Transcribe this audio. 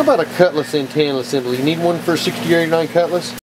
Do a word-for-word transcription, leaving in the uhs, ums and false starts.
about a Cutlass antenna assembly? You need one for a sixty or eighty-nine Cutlass?